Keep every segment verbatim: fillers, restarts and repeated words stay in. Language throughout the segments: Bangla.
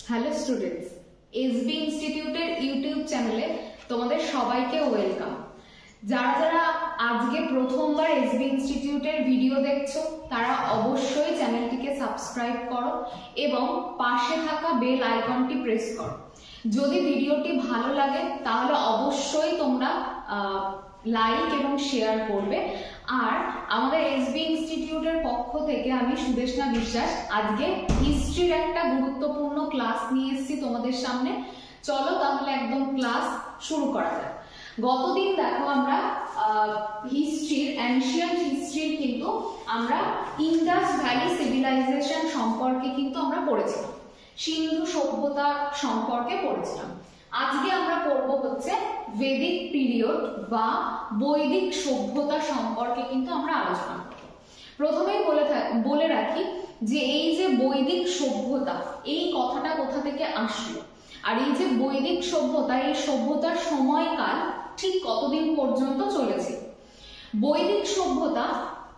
হ্যালো স্টুডেন্টস, এসবি ইনস্টিটিউটের ইউটিউব চ্যানেলে তোমাদের সবাইকে ওয়েলকাম। যারা যারা আজকে প্রথমবার এসবি ইনস্টিটিউটের ভিডিও দেখছো তারা অবশ্যই চ্যানেলটিকে সাবস্ক্রাইব করো এবং পাশে থাকা বেল আইকনটি প্রেস করো। যদি ভিডিওটি ভালো লাগে তাহলে অবশ্যই তোমরা লাইক এবং শেয়ার করবে। আর আমাদের এসবি ইনস্টিটিউটের পক্ষ থেকে আমি সুদেশনা বিশ্বাস আজকে হিস্ট্রির একটা গুরুত্বপূর্ণ ক্লাস নিয়ে এসেছি তোমাদের সামনে। চলো তাহলে একদম ক্লাস শুরু করা যাক। গতদিন দেখো আমরা হিস্ট্রির অ্যানশিয়েন্ট হিস্ট্রির কিন্তু আমরা ইন্ডাস ভ্যালি সিভিলাইজেশন সম্পর্কে কিন্তু আমরা পড়েছিলাম, সিন্ধু সভ্যতা সম্পর্কে পড়েছিলাম। আজকে আমরা পড়ব হচ্ছে বেদিক পিরিয়ড বা বৈদিক সভ্যতা সম্পর্কে কিন্তু আমরা আলোচনা করব। প্রথমেই বলে বলে রাখি যে এই যে বৈদিক সভ্যতা এই কথাটা কোথা থেকে আসলো, আর এই যে বৈদিক সভ্যতা এই সভ্যতার সময়কাল ঠিক কতদিন পর্যন্ত চলেছে। বৈদিক সভ্যতা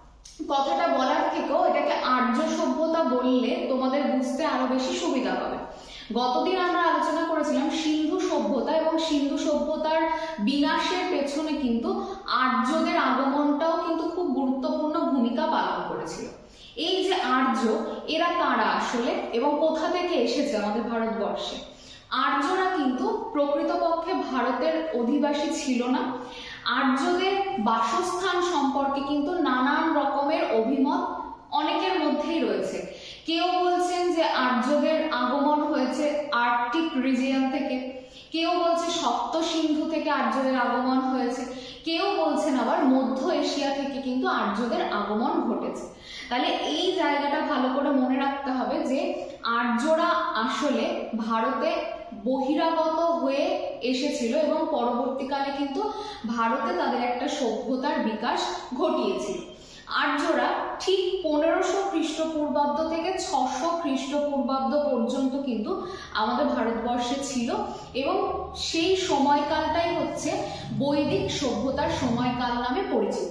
কথাটা বলার থেকেও এটাকে আর্য সভ্যতা বললে তোমাদের বুঝতে আরো বেশি সুবিধা হবে। গতদিন আমরা আলোচনা করেছিলাম সিন্ধু সভ্যতা এবং সিন্ধু সভ্যতার বিনাশের পেছনে কিন্তু আর্যদের আগমনটাও কিন্তু খুব গুরুত্বপূর্ণ ভূমিকা পালন করেছিল। এই যে আর্য এরা কারা আসলে এবং কোথা থেকে এসেছে আমাদের ভারতবর্ষে। আর্যরা কিন্তু প্রকৃতপক্ষে ভারতের অধিবাসী ছিল না। আর্যদের বাসস্থান সম্পর্কে কিন্তু নানান রকমের অভিমত অনেকের মধ্যেই রয়েছে। কেউ বলছেন যে আর্যদের আগমন হয়েছে আর্কটিক রিজিয়ন থেকে, কেউ বলছে সপ্ত সিন্ধু থেকে আর্যদের আগমন হয়েছে, কেউ বলছেন আবার মধ্য এশিয়া থেকে কিন্তু আর্যদের আগমন ঘটেছে। তাহলে এই জায়গাটা ভালো করে মনে রাখতে হবে যে আর্যরা আসলে ভারতে বহিরাগত হয়ে এসেছিল এবং পরবর্তীকালে কিন্তু ভারতে তাদের একটা সভ্যতার বিকাশ ঘটিয়েছিল। আর্যরা ঠিক পনেরোশো খ্রিস্টপূর্বাব্দ থেকে ছশো খ্রিস্টপূর্বাব্দ পর্যন্ত কিন্তু আমাদের ভারতবর্ষে ছিল এবং সেই সময়কালটাই হচ্ছে বৈদিক সভ্যতার সময়কাল নামে পরিচিত।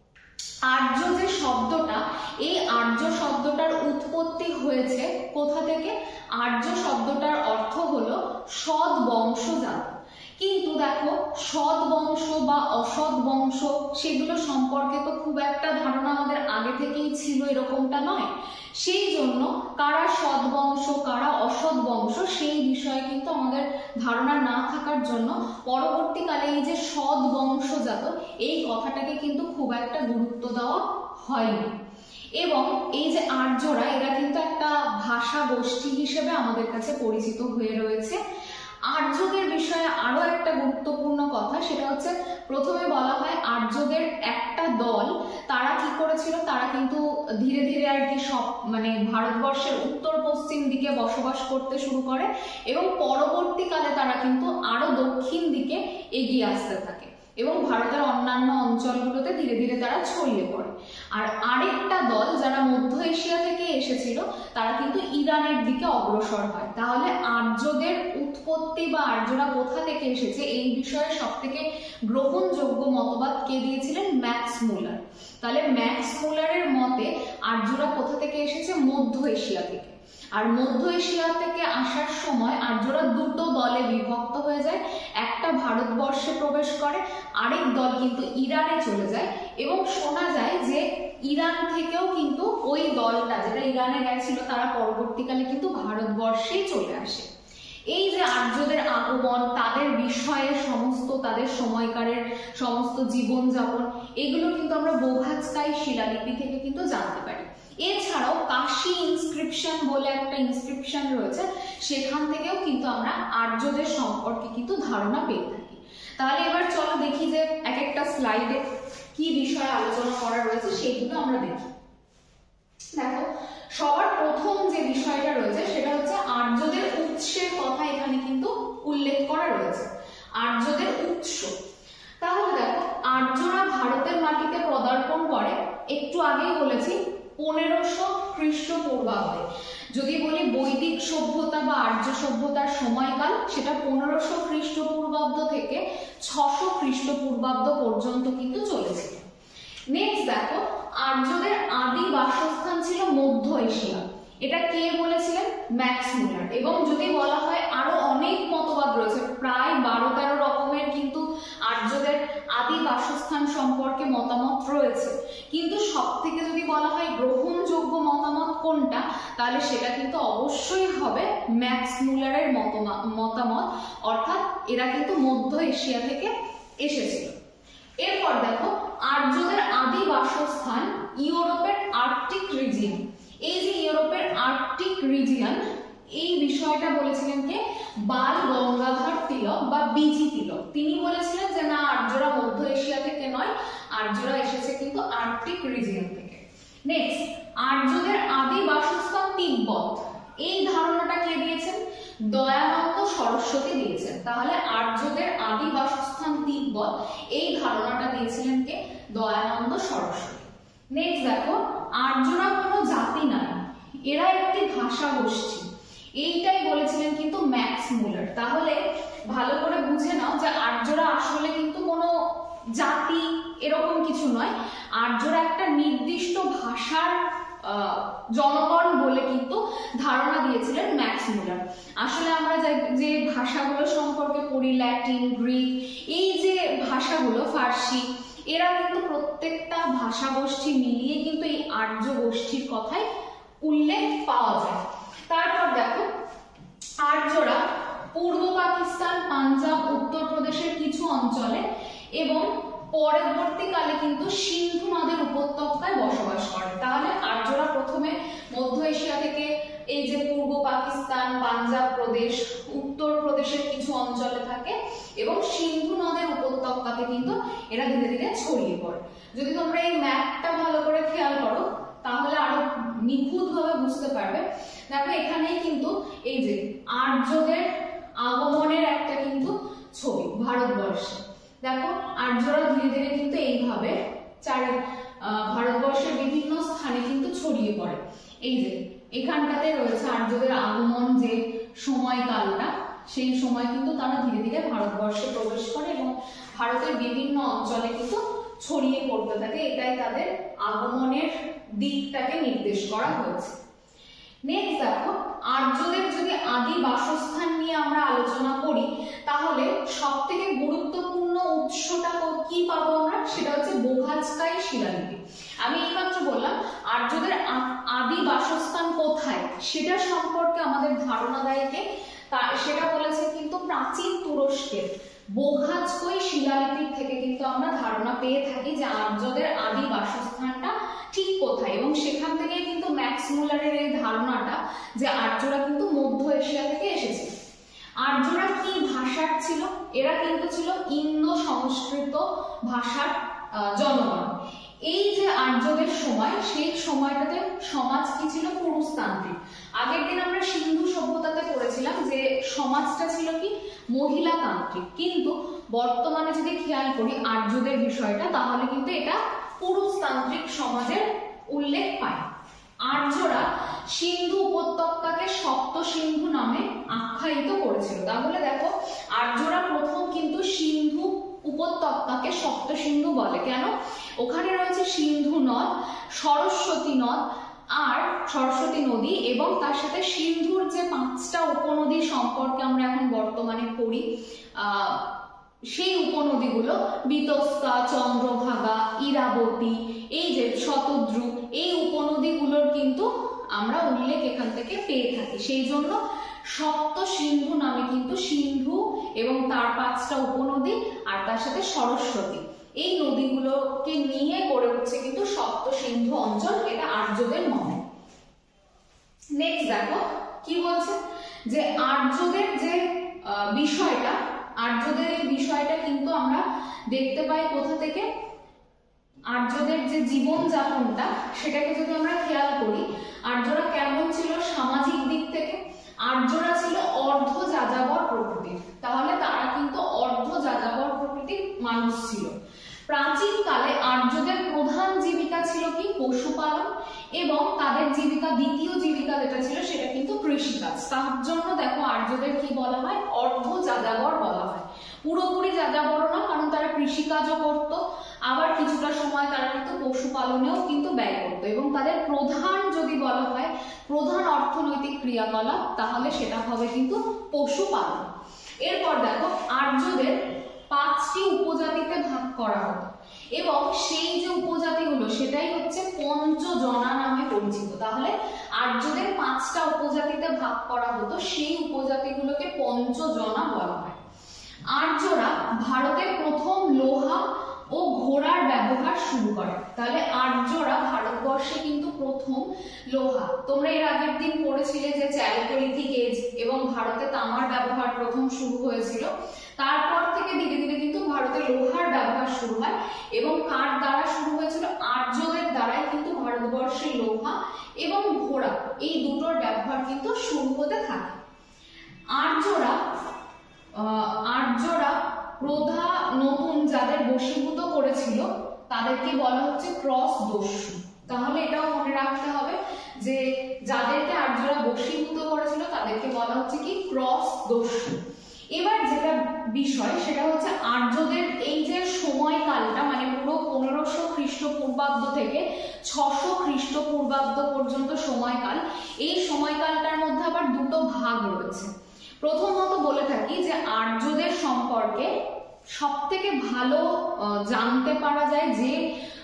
আর্য যে শব্দটা, এই আর্য শব্দটার উৎপত্তি হয়েছে কোথা থেকে? আর্য শব্দটার অর্থ হলো সৎ বংশজাত। কিন্তু দেখো সৎ বংশ বা অসৎ বংশ সেগুলো সম্পর্কে তো খুব একটা ধারণা আমাদের আগে থেকেই ছিল এরকমটা নয়। সেই জন্য কারা সৎ বংশ কারা অসৎ বংশ সেই বিষয়ে কিন্তু আমাদের ধারণা না থাকার জন্য পরবর্তীকালে এই যে সৎ বংশজাত এই কথাটাকে কিন্তু খুব একটা গুরুত্ব দেওয়া হয়নি। এবং এই যে আর্যরা এরা কিন্তু একটা ভাষা গোষ্ঠী হিসেবে আমাদের কাছে পরিচিত হয়ে রয়েছে। আর্যদের বিষয়ে আরো একটা গুরুত্বপূর্ণ কথা, সেটা হচ্ছে প্রথমে বলা হয় আর্যদের একটা দল তারা কি করেছিল, তারা কিন্তু ধীরে ধীরে আর কি সব মানে ভারতবর্ষের উত্তর পশ্চিম দিকে বসবাস করতে শুরু করে এবং পরবর্তীকালে তারা কিন্তু আরো দক্ষিণ দিকে এগিয়ে আসতে থাকে এবং ভারতের অন্যান্য অঞ্চলগুলোতে ধীরে ধীরে তারা ছড়িয়ে পড়ে। আর আরেকটা দল যারা মধ্য এশিয়া থেকে এসেছিল তারা কিন্তু ইরানের দিকে অগ্রসর হয়। তাহলে আর্যদের উৎপত্তি বা আর্যরা কোথা থেকে এসেছে এই বিষয়ে সব থেকে গ্রহণযোগ্য মতবাদ কে দিয়েছিলেন? Max Muller. তাহলে ম্যাক্স মুলারের মতে আর্যরা কোথা থেকে এসেছে? মধ্য এশিয়া থেকে। আর মধ্য এশিয়া থেকে আসার সময় আর্যরা দুটো দলে বিভক্ত হয়ে যায়, একটা ভারতবর্ষে প্রবেশ করে, আরেক দল কিন্তু ইরানে চলে যায় এবং শোনা যায় যে ইরান থেকেও কিন্তু ওই দলটা যেটা ইরানে গেছিল তারা পরবর্তীকালে কিন্তু ভারতবর্ষেই চলে আসে। এই যে আর্যদের আগমন, তাদের বিষয়ে সমস্ত তাদের সময়কারের সমস্ত জীবনযাপন এগুলো কিন্তু আমরা বোভাজকাই শিলালিপি থেকে কিন্তু জানতে পারি। এছাড়াও কাশি ইনস্ক্রিপশন বলে একটা ইনস্ক্রিপশন রয়েছে, সেখান থেকেও কিন্তু আমরা আর্যদের সম্পর্কে কিন্তু ধারণা পেয়ে থাকি। তাহলে এবার চলো দেখি যে এক একটা স্লাইডে কি বিষয়ে আলোচনা করা রয়েছে সেগুলো আমরা দেখি। দেখো সবার প্রথম যে বিষয়টা রয়েছে সেটা হচ্ছে আর্যদের উৎসের কথা এখানে কিন্তু উল্লেখ করা রয়েছে। আর্যদের উৎস, তাহলে দেখো আর্যরা ভারতের মাটিতে পদার্পণ করে একটু আগেই বলেছি পনেরোশো খ্রিস্টপূর্বাব্দে। যদি বলি বৈদিক সভ্যতা বা আর্য সভ্যতার সময়কাল সেটা পনেরোশো খ্রিস্টপূর্বাব্দ থেকে ছশো খ্রিস্টপূর্বাব্দ পর্যন্ত কিন্তু চলেছিল। নেক্সট দেখো আর্যদের আদি বাসস্থান ছিল মধ্য এশিয়া। এটা কে বলেছিলেন? Max Muller. এবং যদি বলা হয় আরো অনেক মতবাদ রয়েছে, প্রায় বারো তেরো রকমের কিন্তু আর্যদের আদি বাসস্থান সম্পর্কে মতামত রয়েছে, কিন্তু সব থেকে যদি বলা হয় গ্রহণযোগ্য মতামত কোনটা, তাহলে সেটা কিন্তু অবশ্যই হবে ম্যাক্স মুলারের মতামত, অর্থাৎ এরা কিন্তু মধ্য এশিয়া থেকে এসেছিল। এরপর দেখো আর্যদের আদি বাসস্থান ইউরোপের আর্কটিক রিজিয়ন। এই যে ইউরোপের আর্কটিক রিজিয়ন, এই বিষয়টা বলেছিলেন কে? বাল গঙ্গাধর তিলক বা বিজি তিলক। তিনি বলেছিলেন যে না, আর্যরা মধ্য এশিয়া থেকে নয়, আর্যরা এসেছে কিন্তু আর্কটিক রিজিয়ন থেকে। নেক্সট, আর্যদের আদি বাসস্থান তিব্বত। এই ধারণাটা কে দিয়েছেন? দয়ানন্দ সরস্বতী দিয়েছেন। তাহলে আর্যদের আদি বাসস্থান তিব্বত, এই ধারণাটা দিয়েছিলেন কে? দয়ানন্দ সরস্বতী। নেক্সট দেখো, আর্যরা কোনো জাতি নয়, এরা একটি ভাষা গোষ্ঠী। এইটাই বলেছিলেন কিন্তু ম্যাক্স মুলার। তাহলে ভালো করে বুঝে নাও যে আর্যরা আসলে কিন্তু কোনো জাতি এরকম কিছু নয়, আর্যরা একটা নির্দিষ্ট ভাষার জনগণ বলে কিন্তু ধারণা দিয়েছিলেন ম্যাক্স মুলার। আসলে আমরা যে ভাষাগুলো সম্পর্কে পড়ি, ল্যাটিন, গ্রিক, এই যে ভাষাগুলো, ফার্সি, এরা কিন্তু প্রত্যেকটা ভাষা গোষ্ঠী মিলিয়ে কিন্তু এই আর্য গোষ্ঠীর কথাই উল্লেখ পাওয়া যায়। তারপর দেখো, আর্যরা পূর্ব পাকিস্তান, পাঞ্জাব, উত্তরপ্রদেশের কিছু অঞ্চলে এবং পরবর্তীকালে কিন্তু সিন্ধু নদের উপত্যকায় বসবাস করে। তাহলে আর্যরা প্রথমে মধ্য এশিয়া থেকে এই যে পূর্ব পাকিস্তান, পাঞ্জাব প্রদেশ, উত্তর প্রদেশের কিছু অঞ্চলে থাকে এবং সিন্ধু নদের উপত্যকাতে কিন্তু এরা ধীরে ধীরে ছড়িয়ে পড়ে। যদি তোমরা এই ম্যাপটা ভালো করে খেয়াল করো তাহলে আরো নিখুঁত ভাবে বুঝতে পারবে। দেখো এখানেই কিন্তু এই যে আর্যদের আগমনের একটা কিন্তু ছবি ভারতবর্ষে। দেখো আর্যরা ধীরে ধীরে কিন্তু এইভাবে চারি ভারতবর্ষের বিভিন্ন স্থানে কিন্তু ছড়িয়ে পড়ে। এই যে এখানটাতে রয়েছে আর্যদের আগমন যে সময়কালটা, সেই সময় কিন্তু তারা ধীরে ধীরে ভারতবর্ষে প্রবেশ করে এবং ভারতের বিভিন্ন অঞ্চলে কিন্তু ছড়িয়ে পড়তে থাকে। এটাই তাদের আগমনের দিকটাকে নির্দেশ করা হয়েছে। নেক্সট দেখো, আর্যদের যদি আদি বাসস্থান নিয়ে আমরা আলোচনা করি তাহলে সব থেকে গুরুত্বপূর্ণ উৎসটা কি পাবো আমরা? সেটা হচ্ছে বোঘাজকাই শিলালিপি। আমি এইমাত্র বললাম আর্যদের আদি বাসস্থান কোথায় সেটা সম্পর্কে আমাদের ধারণা দেয় কে? সেটা বলেছে কিন্তু প্রাচীন তুরস্কের বোঘাজকাই শিলালিপির থেকে কিন্তু আমরা ধারণা পেয়ে থাকি যে আর্যদের আদি বাসস্থানটা ঠিক কোথায়, এবং সেখান থেকে কিন্তু ম্যাক্স মুলারের এই ধারণাটা যে আর্যরা কিন্তু মধ্য এশিয়া থেকে এসেছে। আর্যরা কি ভাষার ছিল? এরা কিন্তু ছিল ইন্দো সংস্কৃত ভাষার জনগণ। এই যে আর্যদের সময়, সেই সময়টাতে সমাজ কি ছিল? পুরুষতান্ত্রিক। আগের দিন আমরা সিন্ধু সভ্যতাতে পড়েছিলাম যে সমাজটা ছিল কি? মহিলাতান্ত্রিক, কিন্তু বর্তমানে যদি খেয়াল করি আর্যদের বিষয়টা, তাহলে কিন্তু এটা পুরুষতান্ত্রিক সমাজের উল্লেখ পায়। আর্যরা সিন্ধু উপত্যকাকে সপ্ত সিন্ধু নামে আখ্যায়িত করেছিল। তাহলে দেখো আর্যরা প্রথম কিন্তু সিন্ধু উপত্যকাকে সপ্ত সিন্ধু বলে। কেন? ওখানে রয়েছে সিন্ধু নদ, সরস্বতী নদ আর সরস্বতী নদী, এবং তার সাথে সিন্ধুর যে পাঁচটা উপনদী সম্পর্কে আমরা এখন বর্তমানে পড়ি, আহ সেই উপনদীগুলো বিতস্তা, চন্দ্রভাগা, ইরাবতী, এই যে শতদ্রু, এই উপনদীগুলোর কিন্তু আমরা উল্লেখ এখান থেকে পেয়ে থাকি। সেই জন্য সপ্ত সিন্ধু নামে কিন্তু সিন্ধু এবং তার পাঁচটা উপনদী আর তার সাথে সরস্বতী, এই নদীগুলোকে নিয়ে গড়ে উঠছে কিন্তু সপ্ত সিন্ধু অঞ্চল। এটা আর্যদের মতে। নেক্সট দেখো কি বলছে যে আর্যদের যে বিষয়টা, আর্যদের এই বিষয়টা কিন্তু আমরা দেখতে পাই কোথা থেকে? আর্যদের যে জীবন যাপনটা সেটাকে যদি আমরা খেয়াল করি, আর্যরা কেমন ছিল সামাজিক দিক থেকে? আর্যরা ছিল অর্ধ যাযাবর প্রকৃতির। তাহলে তারা কিন্তু অর্ধ যাযাবর প্রকৃতির মানুষ ছিল। প্রাচীন কালে আর্যদের প্রধান জীবিকা ছিল কি? পশুপালন, এবং তাদের জীবিকা, দ্বিতীয় জীবিকা যেটা ছিল সেটা কিন্তু কৃষিকাজ। তার জন্য দেখো আর্যদের কি বলা হয়? অর্ধ যাযাবর বলা হয়। পুরোপুরি যাযাবর না, কারণ তারা কৃষিকাজও করতো, আবার কিছুটা সময় তারা কিন্তু পশুপালনেও কিন্তু ব্যয় করতো, এবং তাদের প্রধান যদি বলা হয় প্রধান অর্থনৈতিক ক্রিয়াকলাপ তাহলে সেটা হবে কিন্তু পশুপালন। এরপর দেখো আর্যদের পাঁচটি উপজাতিতে ভাগ করা হতো, এবং সেই যে উপজাতিগুলো সেটাই হচ্ছে পঞ্চজনা নামে পরিচিত। তাহলে আর্যদের পাঁচটা উপজাতিতে ভাগ করা হতো, সেই উপজাতিগুলোকে পঞ্চজনা বলা হয়। আর্যরা ভারতের প্রথম লোহা ও ঘোড়ার ব্যবহার শুরু করে। তাহলে আর্যরা ভারতবর্ষে কিন্তু প্রথম লোহা, তোমরা এর আগের দিন পড়েছিলে যে চ্যালকোলিথিক এজ এবং ভারতে তামার ব্যবহার প্রথম শুরু হয়েছিল। তারপর থেকে ধীরে ধীরে কিন্তু ভারতে লোহার ব্যবহার শুরু হয়, এবং কার দ্বারা শুরু হয়েছিল? আর্যদের দ্বারাই কিন্তু ভারতবর্ষে লোহা এবং ঘোড়া এই দুটোর ব্যবহার কিন্তু শুরু হতে থাকে। আর্যরা আর্যরা প্রধা নতুন যাদের বশীভূত করেছিল তাদেরকে বলা হচ্ছে ক্রস দস্যু। তাহলে এটাও মনে রাখতে হবে যে যাদেরকে আর্যরা বশীভূত করেছিল তাদেরকে বলা হচ্ছে কি? ক্রস দস্যু। এবার যেটা বিষয় সেটা হচ্ছে আর্যদের এই যে সময়কালটা, মানে পুরো পনেরোশো খ্রিস্টপূর্বাব্দ থেকে ছশো খ্রিস্টপূর্বাব্দ পর্যন্ত সময়কাল, এই সময়কালটার মধ্যে আবার দুটো ভাগ রয়েছে। প্রথমত বলে থাকি যে আর্যদের সম্পর্কে সব থেকে ভালো জানতে পারা যায় যে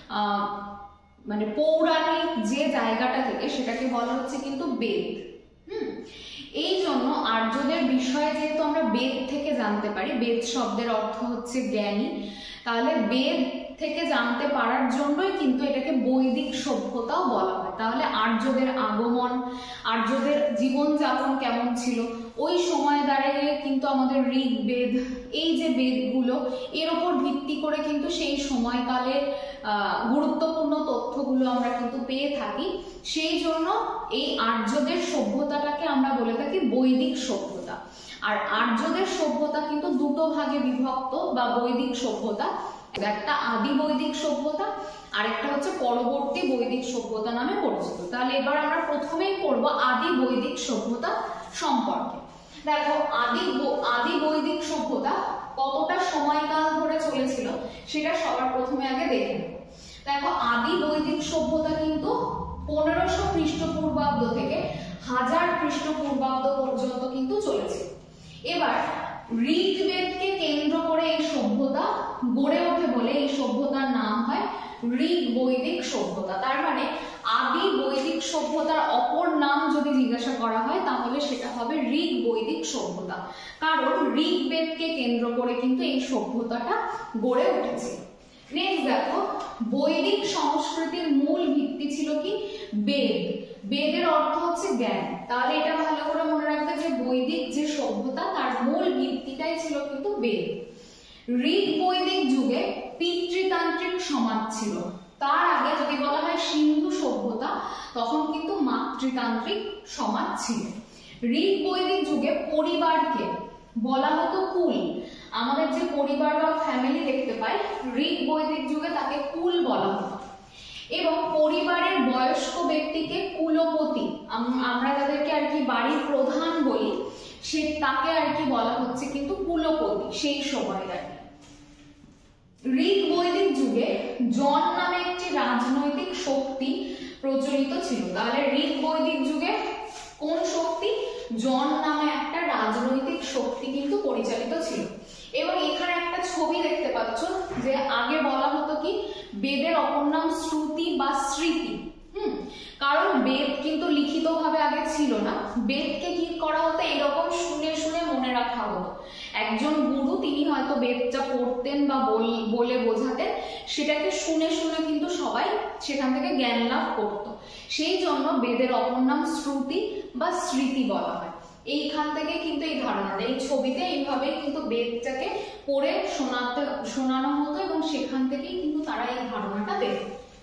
মানে পৌরাণিক যে জায়গাটা থেকে, সেটাকে বলা হচ্ছে কিন্তু বেদ। হুম এই জন্য আর্যদের বিষয়ে যেহেতু আমরা বেদ থেকে জানতে পারি, বেদ শব্দের অর্থ হচ্ছে জ্ঞানী, তাহলে বেদ থেকে জানতে পারার জন্যই কিন্তু এটাকে বৈদিক সভ্যতাও বলা হয়। তাহলে আর্যদের আগমন, আর্যদের জীবনযাপন কেমন ছিল, ওই সময় দাঁড়িয়ে কিন্তু আমাদের ঋগ্বেদ, এই যে বেদগুলো, এর ওপর ভিত্তি করে কিন্তু সেই সময়কালের গুরুত্বপূর্ণ তথ্যগুলো আমরা কিন্তু পেয়ে থাকি। সেই জন্য এই আর্যদের সভ্যতাটাকে আমরা বলে থাকি বৈদিক সভ্যতা। আর আর্যদের সভ্যতা কিন্তু দুটো ভাগে বিভক্ত বা বৈদিক সভ্যতা, একটা আদি বৈদিক সভ্যতা আর একটা হচ্ছে পরবর্তী বৈদিক সভ্যতা নামে পরিচিত। তাহলে এবার আমরা প্রথমেই পড়ব আদি বৈদিক সভ্যতা সম্পর্কে। দেখো আদি আদি বৈদিক সভ্যতা কতটা সময়কাল ধরে চলেছিল সেটা সবার প্রথমে আগে দেখে নেব। দেখো আদি বৈদিক সভ্যতা কিন্তু পনেরোশো খ্রিস্টপূর্বাব্দ থেকে হাজার খ্রিস্টপূর্বাব্দ পর্যন্ত কিন্তু চলেছে। এবার ঋগ্বেদকে কেন্দ্র করে এই সভ্যতা গড়ে ওঠে বলে এই সভ্যতার নাম হয় ঋগ বৈদিক সভ্যতা। তার মানে আদি বৈদিক সভ্যতার অপর নাম যদি জিজ্ঞাসা করা হয় তাহলে সেটা হবে ঋগ বৈদিক সভ্যতা, কারণ ঋগ্বেদকে কেন্দ্র করে কিন্তু এই সভ্যতাটা গড়ে উঠেছে। নেক্সট দেখো বৈদিক সংস্কৃতির মূল ভিত্তি ছিল কি? বেদ। বেদের অর্থ হচ্ছে জ্ঞান। তাহলে এটা ভালো করে মনে রাখবে যে বৈদিক যে সভ্যতা তার মূল ভিত্তিটাই ছিল কিন্তু বেদ। ঋগ বৈদিক যুগে পিতৃতান্ত্রিক সমাজ ছিল। তার আগে যদি বলা হয় সিন্ধু সভ্যতা, তখন কিন্তু মাতৃতান্ত্রিক সমাজ ছিল। ঋগ বৈদিক যুগে পরিবারকে বলা হতো কুল। আমাদের যে পরিবার বা ফ্যামিলি দেখতে পাই, ঋগ বৈদিক যুগে তাকে কুল বলা হতো। এবং পরিবারের বয়স্ক ব্যক্তিকে কুলপতি, আমরা তাদেরকে আর কি বাড়ির প্রধান বলি, সে তাকে আর কি বলা হচ্ছে কিন্তু কুলপতি সেই সময় আর কি। ঋগ বৈদিক যুগে জন নামে একটি রাজনৈতিক শক্তি প্রচলিত ছিল। তাহলে ঋগ বৈদিক যুগে কোন শক্তি? জন নামে একটা রাজনৈতিক শক্তি কিন্তু পরিচালিত ছিল। এবং এখানে একটা ছবি দেখতে পাচ্ছ যে আগে বলা হতো কি বেদের অপর নাম শ্রুতি বা স্মৃতি। হুম কারণ বেদ কিন্তু লিখিত ভাবে আগে ছিল না, বেদকে কি করা হতো এরকম শুনে শুনে মনে রাখা হতো। একজন গুরু তিনি হয়তো বেদটা পড়তেন বা বলে বোঝাতেন, সেটাকে শুনে শুনে কিন্তু সবাই সেখান থেকে জ্ঞান লাভ করত। সেই জন্য বেদের অপর নাম শ্রুতি বা স্মৃতি বলা হয়। এইখান থেকে কিন্তু এই ধারণাটা, এই ছবিতে এইভাবে কিন্তু বেদটাকে পড়ে শোনাতে শোনানো হতো এবং সেখান থেকেই কিন্তু তারা এই ধারণাটা পেত।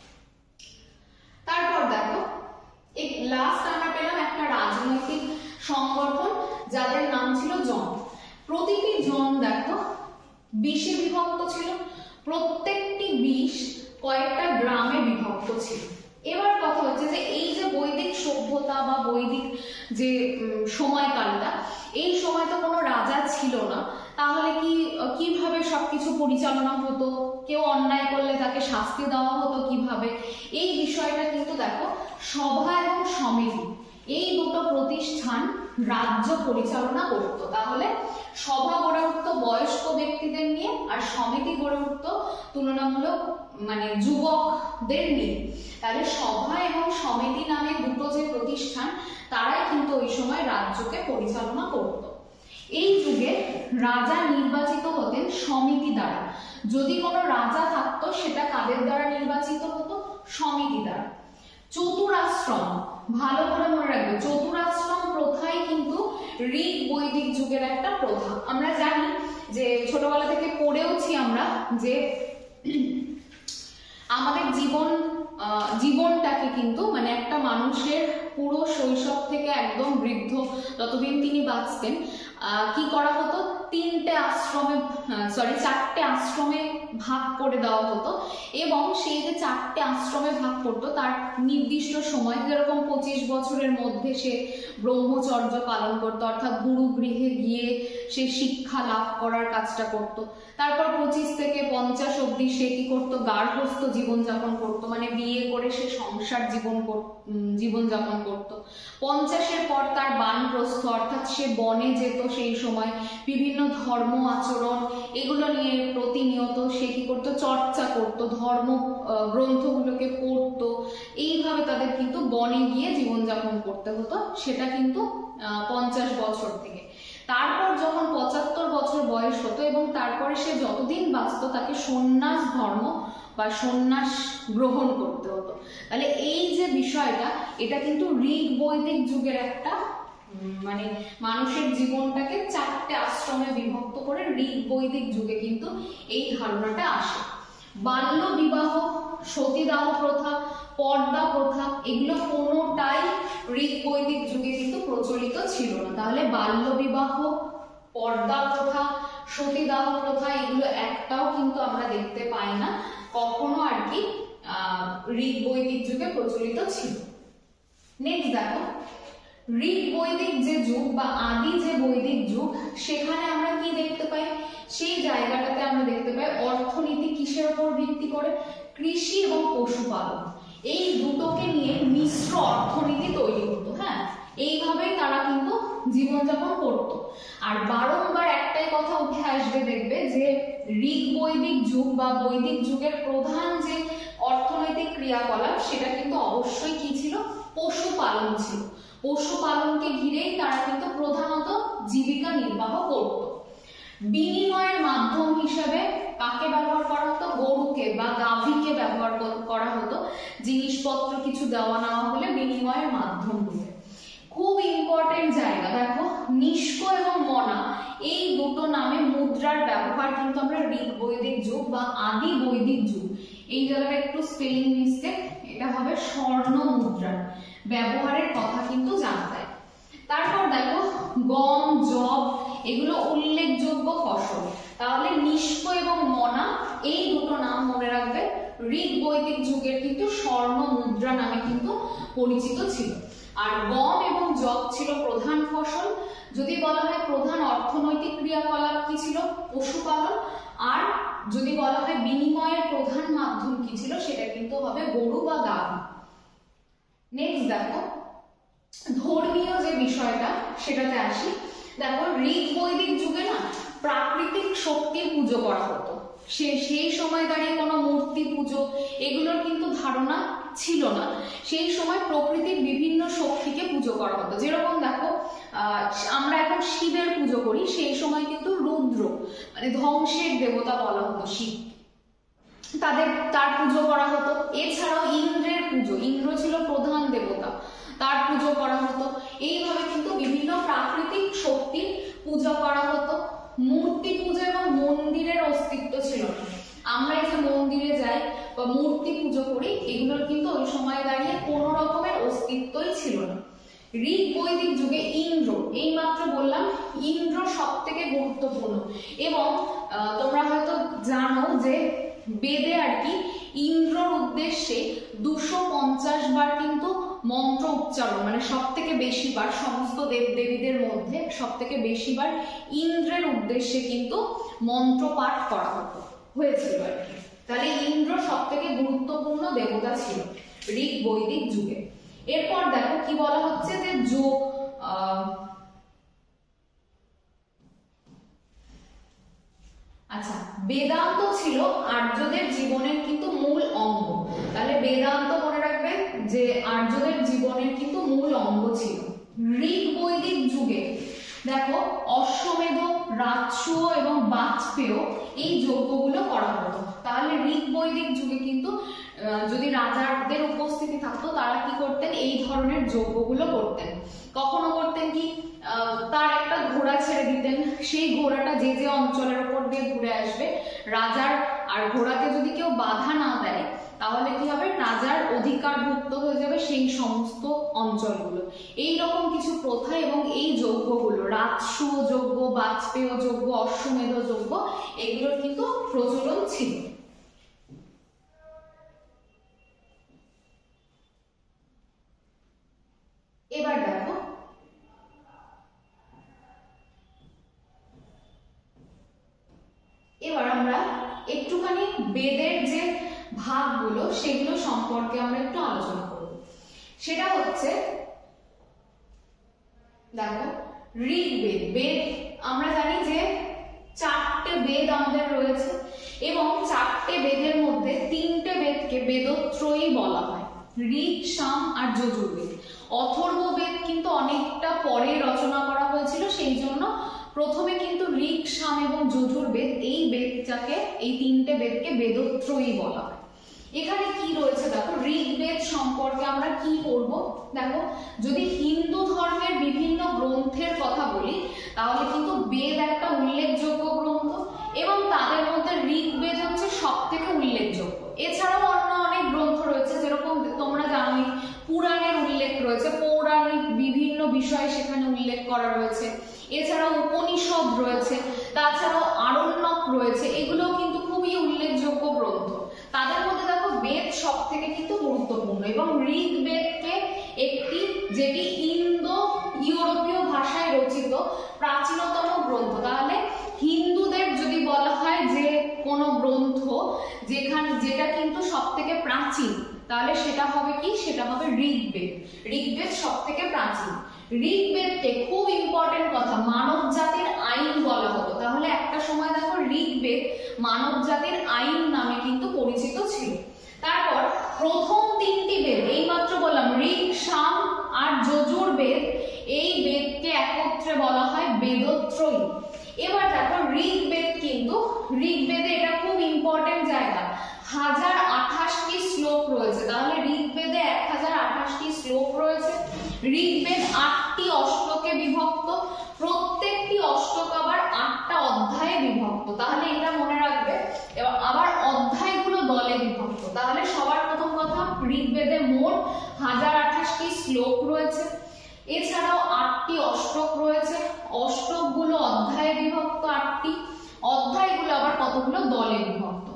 তারপর দেখো এই লাস্ট আমরা পেলাম একটা রাজনৈতিক সংগঠন যাদের নাম ছিল জন। প্রতিটি জন দেখো বিশে বিভক্ত ছিল, প্রত্যেকটি বিশ কয়েকটা গ্রামে বিভক্ত ছিল। এবার কথা হচ্ছে যে এই যে বৈদিক সভ্যতা বা বৈদিক যে সময়কালটা, এই সময় তো কোনো রাজা ছিল না, তাহলে কি কিভাবে সবকিছু পরিচালনা হতো, কেউ অন্যায় করলে তাকে শাস্তি দেওয়া হতো কিভাবে, এই বিষয়টা কিন্তু দেখো সভা এবং সমিতি এই দুটো প্রতিষ্ঠান রাজ্য পরিচালনা করত। তাহলে সভা গড়ে উঠত বয়স্ক ব্যক্তিদের নিয়ে আর সমিতি গড়ে উঠত তুলনামূলক মানে যুবকদের নিয়ে। তাহলে সভা এবং সমিতি নামে দুটো যে প্রতিষ্ঠান তারাই কিন্তু ওই সময় রাজ্যকে পরিচালনা করত। এই যুগে রাজা নির্বাচিত হতেন সমিতি দ্বারা। যদি কোনো রাজা থাকতো সেটা কাদের দ্বারা নির্বাচিত হতো? সমিতি দ্বারা। চতুরাশ্রম, ভালো করে মনে রাখবে, চতুরাশ্রম প্রথাই কিন্তু ঋগ বৈদিক যুগের একটা প্রথা। আমরা জানি যে ছোটবেলা থেকে পড়েওছি আমরা যে আমাদের জীবন জীবনটাকে কিন্তু মানে একটা মানুষের পুরো শৈশব থেকে একদম বৃদ্ধ যতদিন তিনি বাঁচতেন কি করা হতো, তিনটে আশ্রমে সরি চারটে আশ্রমে ভাগ করে দেওয়া হতো এবং সেই যে চারটে আশ্রমে ভাগ করতো তার নির্দিষ্ট সময়, যেরকম পঁচিশ বছরের মধ্যে সে ব্রহ্মচর্য পালন করতো, অর্থাৎ গুরু গৃহে গিয়ে সে শিক্ষা লাভ করার কাজটা করত। তারপর পঁচিশ থেকে পঞ্চাশ অব্দি সে কি করতো, গার্হস্থ জীবনযাপন করতো, মানে বিয়ে করে সে সংসার জীবন জীবনযাপন করত। পঞ্চাশের পর তার বানপ্রস্থ, অর্থাৎ সে বনে যেত, সেই সময় বিভিন্ন ধর্ম আচরণ এগুলো নিয়ে প্রতিনিয়ত সে কি করতো, চর্চা করত, ধর্ম গ্রন্থগুলোকে পড়তো। এইভাবে তাদের কিন্তু বনে গিয়ে জীবনযাপন করতে হতো, সেটা কিন্তু পঞ্চাশ বছর থেকে। তারপর যখন পঁচাত্তর বছর বয়স হতো এবং তারপরে সে যতদিন বাঁচত তাকে সন্ন্যাস ধর্ম বা সন্ন্যাস গ্রহণ করতে হতো। তাহলে এই যে বিষয়টা, এটা কিন্তু ঋগ বৈদিক যুগের একটা মানে মানুষের জীবনটাকে চারটে আশ্রমে বিভক্ত করে ঋগ বৈদিক যুগে কিন্তু এই ধারণাটা আসে। বাল্য বিবাহ, সতীদাহ প্রথা, পর্দা প্রথা এগুলো কোনোটাই ঋগ বৈদিক যুগে কিন্তু প্রচলিত ছিল না। তাহলে বাল্য বিবাহ, পর্দা প্রথা, সতীদাহ প্রথা এগুলো একটাও কিন্তু আমরা দেখতে পাই না কখনো আর কি আহ ঋগ বৈদিক যুগে প্রচলিত ছিল। নেক্সট দেখো, ঋগ বৈদিক যে যুগ বা আদি যে বৈদিক যুগ, সেখানে আমরা কি দেখতে পাই, সেই জায়গাটাতে আমরা দেখতে পাই অর্থনীতি কিসের উপর ভিত্তি করে, কৃষি এবং পশুপালন, এই দুটোকে নিয়ে মিশ্র অর্থনীতি তৈরি হতো। হ্যাঁ, এইভাবেই তারা কিন্তু জীবনযাপন করত। আর বারংবার একটাই কথা উঠে আসবে, দেখবে যে ঋগ বৈদিক যুগ বা বৈদিক যুগের প্রধান যে অর্থনৈতিক ক্রিয়াকলাপ সেটা কিন্তু অবশ্যই কি ছিল, পশুপালন ছিল। পশুপালনকে ঘিরেই তারা কিন্তু প্রধানত জীবিকা নির্বাহ করত। বিনিময়ের মাধ্যম হিসেবে কাকে ব্যবহার করা হতো, গরুকে বা গাভীকে ব্যবহার করা হতো জিনিসপত্র কিছু দেওয়া নেওয়া হলে বিনিময়ের মাধ্যম রূপে। খুব ইম্পর্টেন্ট জায়গা দেখো, নিষ্ক এবং মনা এই দুটো নামে মুদ্রার ব্যবহার কিন্তু আমরা ঋগ বৈদিক যুগ বা আদি বৈদিক যুগ, এই জায়গাটা একটু স্পেলিং মিস্টেক, এটা হবে স্বর্ণ মুদ্রার ব্যবহারের কথা কিন্তু জানতে। তারপর দেখো গম, যব এগুলো উল্লেখযোগ্য ফসল। তাহলে নিষ্ক এবং মনা এই দুটো নাম মনে রাখবে, ঋগ বৈদিক যুগের কিন্তু স্বর্ণ মুদ্রা নামে কিন্তু পরিচিত ছিল। আর গম এবং যব ছিল প্রধান ফসল। যদি বলা হয় প্রধান অর্থনৈতিক ক্রিয়াকলাপ কি ছিল, পশুপালন। আর যদি বলা হয় বিনিময়ের প্রধান মাধ্যম কি ছিল, সেটা কিন্তু হবে গরু বা গাভী। নেক্সট দেখো, ধর্মীয় যে বিষয়টা সেটাতে আসি। দেখো ঋগ বৈদিক যুগে না প্রাকৃতিক শক্তির পুজো করা হতো। সে সেই সময় দাঁড়িয়ে কোনো মূর্তি পুজো এগুলোর কিন্তু ধারণা ছিল না। সেই সময় প্রকৃতির বিভিন্ন শক্তিকে পুজো করা হতো। যেরকম দেখো আহ আমরা এখন শিবের পুজো করি, সেই সময় কিন্তু রুদ্র মানে ধ্বংসের দেবতা বলা হতো শিব, তাদের তার পুজো করা হতো। এছাড়াও ইন্দ্রের পুজো, ইন্দ্র ছিল প্রধান দেবতা, তার পুজো করা হতো। এইভাবে কিন্তু বিভিন্ন প্রাকৃতিক শক্তির পূজা করা হতো। মূর্তি পূজা এবং মন্দিরের অস্তিত্ব ছিল না। আমরা এই যে মন্দিরে যাই বা মূর্তি পুজো করি, এগুলোর কিন্তু ওই সময় দাঁড়িয়ে কোনো রকমের অস্তিত্বই ছিল না। ঋগ বৈদিক যুগে ইন্দ্র, এই মাত্র বললাম ইন্দ্র সব থেকে গুরুত্বপূর্ণ। এবং তোমরা হয়তো জানো যে বেদে আর কি ইন্দ্রর উদ্দেশ্যে দুশো পঞ্চাশ বার কিন্তু মন্ত্র উচ্চারণ, মানে সব থেকে বেশিবার সমস্ত দেব দেবীদের মধ্যে সব থেকে বেশিবার ইন্দ্রের উদ্দেশ্যে কিন্তু মন্ত্র পাঠ করা হতো হয়েছিল আর কি। তাহলে ইন্দ্র সব থেকে গুরুত্বপূর্ণ দেবতা ছিল ঋগ বৈদিক যুগে। এরপর দেখো কি বলা হচ্ছে যে যো আচ্ছা, বেদান্ত ছিল আর্যদের জীবনের কিন্তু মূল অঙ্গ। তাহলে বেদান্ত মনে রাখবে যে আর্যদের জীবনের কিন্তু মূল অঙ্গ ছিল। ঋগ বৈদিক যুগে দেখো অশ্বমেধ, রাজসূয় এবং বাজপেয় এই যজ্ঞগুলো করা হতো। তাহলে ঋগ বৈদিক যুগে কিন্তু যদি রাজাদের উপস্থিতি থাকতো তারা কি করতেন, এই ধরনের যজ্ঞগুলো করতেন। কখনো করতেন কি, তার একটা ঘোড়া ছেড়ে দিতেন, সেই ঘোড়াটা যে যে অঞ্চলের উপর দিয়ে ঘুরে আসবে, রাজার আর ঘোড়াকে যদি কেউ বাধা না দেয় তাহলে কি হবে, রাজার অধিকারভুক্ত হয়ে যাবে সেই সমস্ত অঞ্চলগুলো। এই রকম কিছু প্রথা এবং এই যজ্ঞগুলো রাজসূয় যজ্ঞ, বাজপেয় যজ্ঞ, অশ্বমেধ যজ্ঞ এগুলোর কিন্তু প্রচলন ছিল। এবার দেখো এবার আমরা একটুখানি বেদের যে ভাগগুলো সেগুলো সম্পর্কে আমরা একটু আলোচনা করব। সেটা হচ্ছে দেখো ঋগ্বেদ, বেদ আমরা জানি যে চারটে বেদ আমাদের রয়েছে এবং চারটে বেদের মধ্যে তিনটে বেদকে বেদত্রয়ী বলা হয়, ঋগ, সাম আর যজুর্বেদ। অথর্ববেদ কিন্তু অনেকটা পরে রচনা করা হয়েছিল, সেই জন্য প্রথমে কিন্তু ঋগ, সাম এবং যজুর্বেদ এই বেদটাকে, এই তিনটে বেদকে বেদত্রয়ী বলা হয়। এখানে কি রয়েছে দেখো, ঋগ্বেদ সম্পর্কে আমরা কি পড়ব দেখো, যদি হিন্দু ধর্মের বিভিন্ন গ্রন্থের কথা বলি তাহলে কিন্তু বেদ একটা উল্লেখযোগ্য গ্রন্থ এবং তাদের মধ্যে ঋগ্বেদ হচ্ছে সব থেকে উল্লেখযোগ্য। এছাড়াও অন্য অনেক গ্রন্থ রয়েছে, যেরকম তোমরা জানোই পুরাণের উল্লেখ রয়েছে, পৌরাণিক বিভিন্ন বিষয় সেখানে উল্লেখ করা রয়েছে। এছাড়াও উপনিষদ রয়েছে, তাছাড়াও আরণ্যক রয়েছে, এগুলো কিন্তু খুবই উল্লেখযোগ্য গ্রন্থ। তাদের মধ্যে দেখো বেদ সব থেকে কিন্তু গুরুত্বপূর্ণ এবং ঋগ্বেদকে একটি যেটি ইন্দো ইউরোপীয় ভাষায় রচিত প্রাচীনতম গ্রন্থ। তাহলে হিন্দুদের যদি বলা হয় যে কোনো গ্রন্থ যেখানে যেটা কিন্তু সব থেকে প্রাচীন, তাহলে সেটা হবে কি, সেটা হবে ঋগ্বেদ। ঋগ্বেদ সব থেকে প্রাচীন। ঋগ্বেদকে খুব ইম্পর্টেন্ট কথা, মানব জাতির আইন বলা হতো। তাহলে একটা সময় দেখো ঋগ্বেদ মানব জাতির আইন নামে কিন্তু পরিচিত ছিল। তারপর প্রথম তিনটি বেদ, এইমাত্র বললাম ঋগ, সাম আর যজুর্বেদ, এই বেদকে একত্রে বলা হয় বেদত্রয়ী। এবার দেখো ঋগ্বেদ কিন্তু, ঋগ্বেদে এটা খুব ইম্পর্টেন্ট জায়গা, হাজার আঠাশটি শ্লোক রয়েছে। তাহলে ঋগ্বেদে এক হাজার আঠাশটি শ্লোক রয়েছে। ঋগ্বেদ আটটি অষ্টকে বিভক্ত, প্রত্যেকটি অষ্টক আবার আটটা অধ্যায়ে বিভক্ত। তাহলে এটা মনে রাখবে। এবার আবার অধ্যায়গুলো দলে বিভক্ত। তাহলে সবার প্রথম কথা, ঋগ্বেদে মোট হাজার আঠাশটি শ্লোক রয়েছে, এছাড়াও আটটি অষ্টক রয়েছে, অষ্টকগুলো অধ্যায়ে বিভক্ত আটটি, অধ্যায়গুলো আবার কতগুলো দলে বিভক্ত।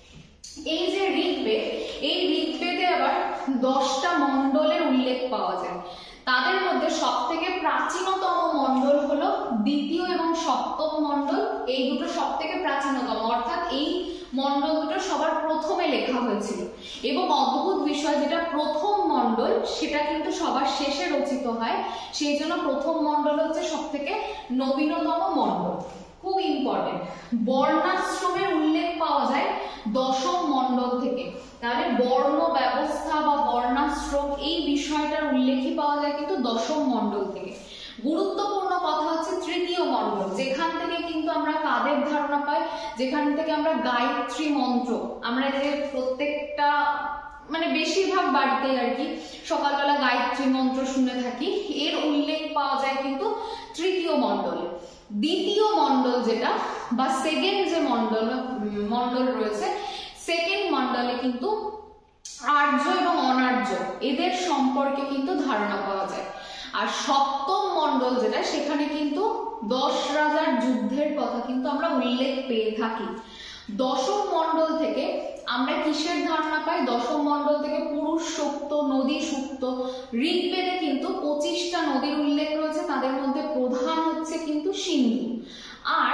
এই যে ঋগ্বেদ, এই ঋগ্বেদে আবার দশটা মণ্ডলের উল্লেখ পাওয়া যায়। তাদের মধ্যে সব থেকে প্রাচীনতম মণ্ডল হলো দ্বিতীয় এবং সপ্তম মণ্ডল। এই দুটো সব থেকে প্রাচীনতম, অর্থাৎ এই মণ্ডল দুটো সবার প্রথমে লেখা হয়েছিল। এবং অদ্ভুত বিষয়, যেটা প্রথম মণ্ডল সেটা কিন্তু সবার শেষে রচিত হয়, সেই জন্য প্রথম মণ্ডল হচ্ছে সব থেকে নবীনতম মণ্ডল। খুব ইম্পর্টেন্ট। বর্ণাশ্রমের উল্লেখ পাওয়া যায় দশম মণ্ডল থেকে। তাহলে বর্ণ ব্যবস্থা বা বর্ণাশ্রম এই বিষয়টার উল্লেখই পাওয়া যায় কিন্তু দশম মণ্ডল থেকে। গুরুত্বপূর্ণ কথা হচ্ছে তৃতীয় মণ্ডল, যেখান থেকে কিন্তু আমরা কাদের ধারণা পাই, যেখান থেকে আমরা গায়ত্রী মন্ত্র, আমরা যে প্রত্যেকটা মানে বেশিরভাগ বাড়িতে আর কি সকালবেলা গায়ত্রী মন্ত্র শুনে থাকি, এর উল্লেখ পাওয়া যায় কিন্তু তৃতীয় মণ্ডলে। দ্বিতীয় মণ্ডল যেটা বা সেকেন্ড যে মণ্ডল মণ্ডল রয়েছে, সেকেন্ড মণ্ডলে কিন্তু আর্য এবং অনার্য এদের সম্পর্কে কিন্তু ধারণা পাওয়া যায়। আর সপ্তম মণ্ডল যেটা, সেখানে কিন্তু দশ রাজার যুদ্ধের কথা কিন্তু আমরা উল্লেখ পেয়ে থাকি। দশম মণ্ডল থেকে আমরা কিসের ধারণা পাই? দশম মণ্ডল থেকে পুরুষ সূক্ত, নদী সূক্ত। ঋগ্বেদে কিন্তু পঁচিশটা নদীর উল্লেখ রয়েছে, তাদের মধ্যে প্রধান হচ্ছে কিন্তু সিন্ধু। আর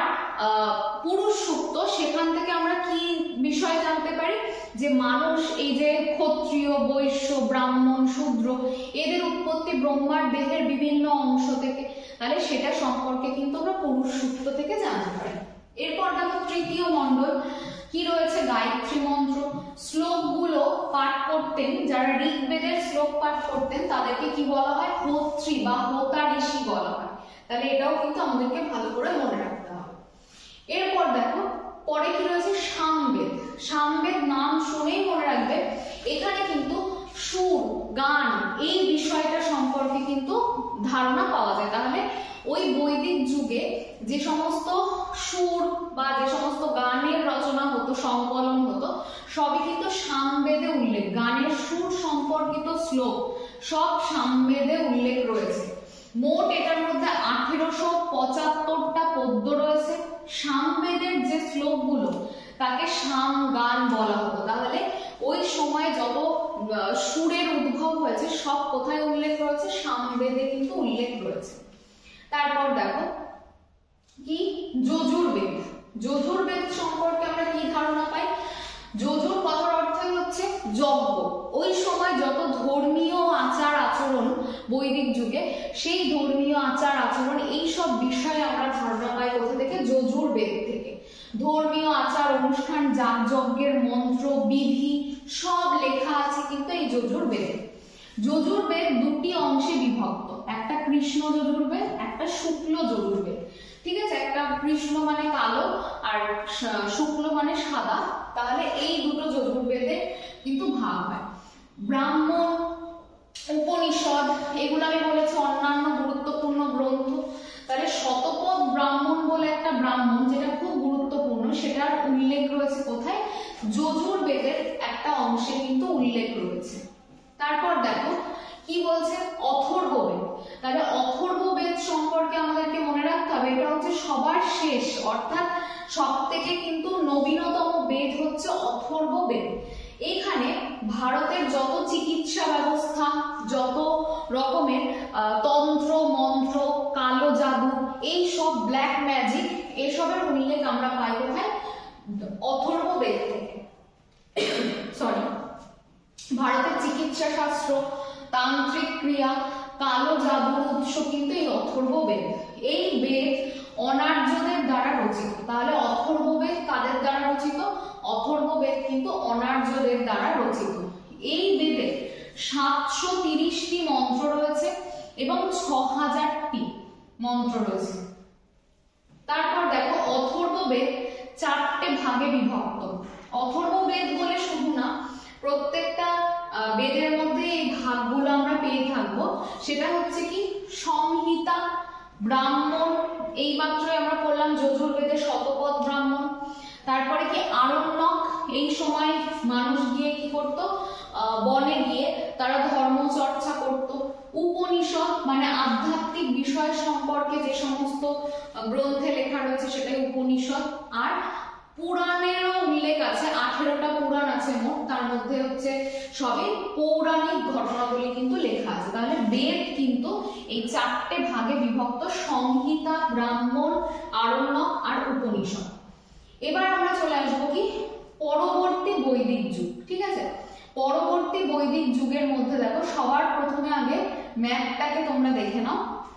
পুরুষ সূক্ত, সেখান থেকে আমরা কি বিষয় জানতে পারি? যে মানুষ, এই যে ক্ষত্রিয়, বৈশ্য, ব্রাহ্মণ, শূদ্র, এদের উৎপত্তি ব্রহ্মার দেহের বিভিন্ন অংশ থেকে। তাহলে সেটা সম্পর্কে কিন্তু আমরা পুরুষ সূক্ত থেকে জানতে পারি। এরপর দেখো তৃতীয় মণ্ডল কি রয়েছে? গায়ত্রী মন্ত্র। শ্লোকগুলো পাঠ করতেন যারা ঋগ্বেদের শ্লোক পাঠ করতেন, তাদেরকে কি বলা হয়? হোত্রী বা হোতা ঋষি বলা হয়। তাহলে এটাও কিন্তু আমাদেরকে ভালো করে মনে রাখতে হবে। এরপর দেখো পরে কি রয়েছে? সামবেদ। সামবেদ নাম শুনেই মনে রাখবে, এখানে কিন্তু সুর, গান, এই বিষয়টা সম্পর্কে কিন্তু ধারণা পাওয়া যায়। তাহলে ওই বৈদিক যুগে যে সমস্ত সুর বা যে সমস্ত গানের রচনা হতো, সংকলন হতো, সবই কিন্তু সামবেদে উল্লেখ। গানের সুর সম্পর্কিত শ্লোক সব সামবেদে উল্লেখ রয়েছে। মোট এটার মধ্যে আঠেরোশো পঁচাত্তরটা পদ্য রয়েছে। সামবেদের যে শ্লোকগুলো, তাকে সাম গান বলা হতো। তাহলে ওই সময়ে যত সুরের উদ্ভব হয়েছে সব কোথায় উল্লেখ রয়েছে? সামবেদে কিন্তু উল্লেখ রয়েছে। তারপর দেখো কি? যজুর্বেদ। যজুর্বেদ সম্পর্কে আমরা কি ধারণা পাই? যজুর কথার অর্থই হচ্ছে যজ্ঞ। ওই সময় যত ধর্মীয় আচার আচরণ বৈদিক যুগে, সেই ধর্মীয় আচার আচরণ, এই সব বিষয়ে আমরা ধারণা পাই কোথা থেকে? যজুর্বেদ থেকে। ধর্মীয় আচার অনুষ্ঠান, যাগযজ্ঞের মন্ত্র, বিধি সব লেখা আছে কিন্তু এই যজুর্বেদে। যজুর্বেদ দুটি অংশে বিভক্ত, একটা কৃষ্ণ যজুর্বেদ, একটা শুক্ল যজুর্বেদ। ঠিক আছে, একটা কৃষ্ণ মানে কালো আর শুক্ল মানে সাদা। তাহলে এই দুটো যজুর্বেদে কিন্তু ভাগ হয়। ব্রাহ্মণ, উপনিষদ, এগুলো আমি বলেছি অন্যান্য গুরুত্বপূর্ণ গ্রন্থ। তাহলে শতপথ ব্রাহ্মণ বলে একটা ব্রাহ্মণ, যেটা খুব গুরুত্বপূর্ণ, সেটার উল্লেখ রয়েছে কোথায়? যজুর্বেদের একটা অংশে কিন্তু উল্লেখ রয়েছে। তারপর দেখো কি বলছে? অথর্ববেদ। তাহলে অথর্ববেদ সম্পর্কে আমাদেরকে মনে রাখতে হবে, এটা হচ্ছে সবার শেষ, অর্থাৎ সব থেকে কিন্তু নবীনতম বেদ হচ্ছে অথর্ববেদ। এখানে ভারতের যত চিকিৎসা ব্যবস্থা, যত রকমের তন্ত্র মন্ত্র, কালো জাদু, এই সব ব্ল্যাক ম্যাজিক, এসবের উল্লেখ আমরা পাই কোথায়? অথর্ববেদ থেকে। সরি, ভারতের চিকিৎসা শাস্ত্র, তান্ত্রিক ক্রিয়া, কালো জাদুর উৎস কিন্তু এই অথর্ববেদ। এই বেদ অনার্যদের দ্বারা রচিত। তাহলে অথর্ববেদ কাদের দ্বারা রচিত? অথর্ববেদ কিন্তু অনার্যদের দ্বারা রচিত। এই বেদে সাতশো তিরিশটি মন্ত্র রয়েছে এবং ছ হাজারটি মন্ত্র রয়েছে। তারপর দেখো অথর্ববেদ চারটে ভাগে বিভক্ত। অথর্ববেদ বলে শুধু না, প্রত্যেকটা বেদের মধ্যে এই ভাগগুলো আমরা পেয়ে থাকবো। সেটা হচ্ছে কি? সংহিতা, ব্রাহ্মণ, এইমাত্র আমরা পড়লাম যজুর্বেদের শতপথ ব্রাহ্মণ। তারপরে কি? আরণ্যক, এই সময় মানুষ গিয়ে কি করত? বনে গিয়ে তারা ধর্ম চর্চা করত। উপনিষদ মানে আধ্যাত্মিক বিষয় সম্পর্কে যে সমস্ত গ্রন্থে লেখা রয়েছে সেটাই উপনিষদ। আর পুরাণেরও উল্লেখ আছে, আঠেরোটা পুরাণ আছে মোট, তার মধ্যে হচ্ছে সবই পৌরাণিক ঘটনাবলী কিন্তু লেখা আছে। তাহলে বেদ কিন্তু এই চারটে ভাগে বিভক্ত: সংহিতা, ব্রাহ্মণ, আরণ্যক আর উপনিষদ। এবার আমরা চলে আসবো কি? পরবর্তী বৈদিক যুগ। ঠিক আছে, পরবর্তী বৈদিক যুগের মধ্যে দেখো সবার প্রথমে আগে ম্যাপটাকে তোমরা দেখে নাও।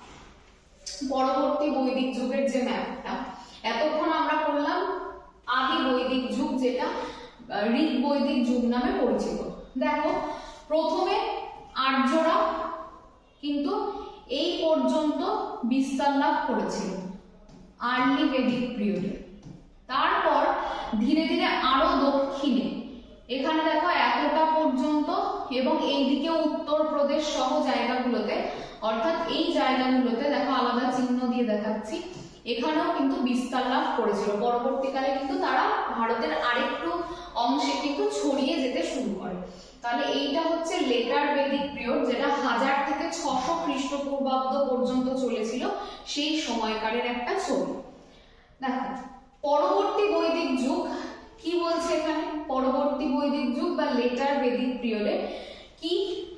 পরবর্তী বৈদিক যুগের যে ম্যাপটা, এতক্ষণ আমরা করলাম আদি বৈদিক যুগ, যেটা ঋগ বৈদিক যুগ নামে পরিচিত। দেখো প্রথমে আর্যরা কিন্তু এই পর্যন্ত বিস্তার লাভ করেছিল আর্লি বেদিক পিরিয়ডে। তারপর ধীরে ধীরে আরো দক্ষিণে, এখানে দেখো এতটা পর্যন্ত, এবং এইদিকে উত্তরপ্রদেশ সহ জায়গাগুলোতে, অর্থাৎ এই জায়গাগুলোতে দেখো আলাদা চিহ্ন দিয়ে দেখাচ্ছি, এখানেও কিন্তু বিস্তার লাভ করেছিল। পরবর্তীকালে কিন্তু তারা ভারতের আরেকটু অংশে কিন্তু ছড়িয়ে যেতে শুরু করে। তাহলে এইটা হচ্ছে লেটার বেদিক পিরিয়ড, যেটা হাজার থেকে ছশো খ্রিস্টপূর্বাব্দ পর্যন্ত চলেছিল, সেই সময়কারের একটা ছবি। দেখো পরবর্তী বৈদিক যুগ কি বলছে এখানে পরবর্তী বৈদিক যুগ বা লেটার বেদিক পিরিয়ডে কি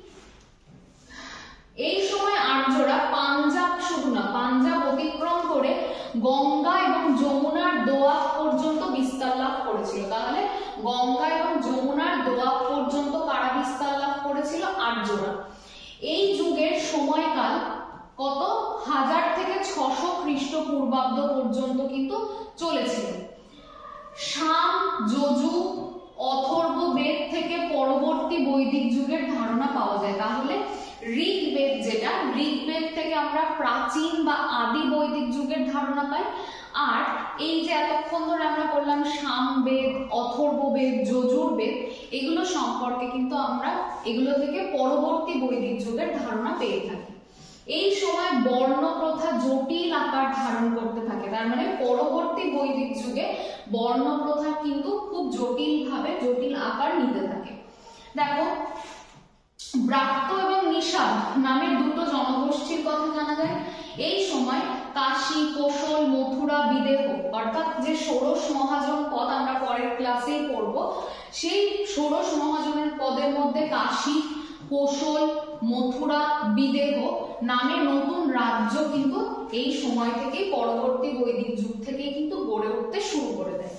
এই সময় আর্যরা পাঞ্জাব শুধু না পাঞ্জাব অতিক্রম করে গঙ্গা এবং যমুনার দোয়াব পর্যন্ত বিস্তার লাভ করেছিল। তাহলে গঙ্গা এবং যমুনার দোয়াব পর্যন্ত কারা বিস্তার লাভ করেছিল? আর্যরা। এই যুগের সময়কাল কত হাজার থেকে ছশো খ্রিস্টপূর্বাব্দ পর্যন্ত কিন্তু চলেছিল। সাম যজু অথর্ব বেদ থেকে পরবর্তী বৈদিক যুগের ধারণা পাওয়া যায়। তাহলে ঋগ্বেদ যেটা ঋগ্বেদ থেকে আমরা প্রাচীন বা আদি বৈদিক যুগের ধারণা পাই। আর এই যে এতক্ষণ ধরে আমরা বললাম সামবেদ, অথর্ববেদ, যজুর্বেদ, এগুলো সম্পর্কে কিন্তু আমরা এগুলো থেকে পরবর্তী বৈদিক যুগের ধারণা পেয়ে থাকি। এই সময় বর্ণ প্রথা জটিল আকার ধারণ করতে থাকে। তার মানে পরবর্তী বৈদিক যুগে বর্ণ প্রথা কিন্তু খুব জটিল ভাবে জটিল আকার নিতে থাকে। দেখো ব্রাত্য এবং নিষাদ নামের দুটো জনগোষ্ঠীর কথা জানা যায়। এই সময় কাশী, কোশল, মথুরা, বিদেহ অর্থাৎ যে ষোড়শ মহাজন পদ আমরা পরের ক্লাসেই পড়ব, সেই ষোড়শ মহাজনের পদের মধ্যে কাশী, কোশল, মথুরা, বিদেহ নামে নতুন রাজ্য কিন্তু এই সময় থেকে পরবর্তী বৈদিক যুগ থেকে কিন্তু গড়ে উঠতে শুরু করে দেয়।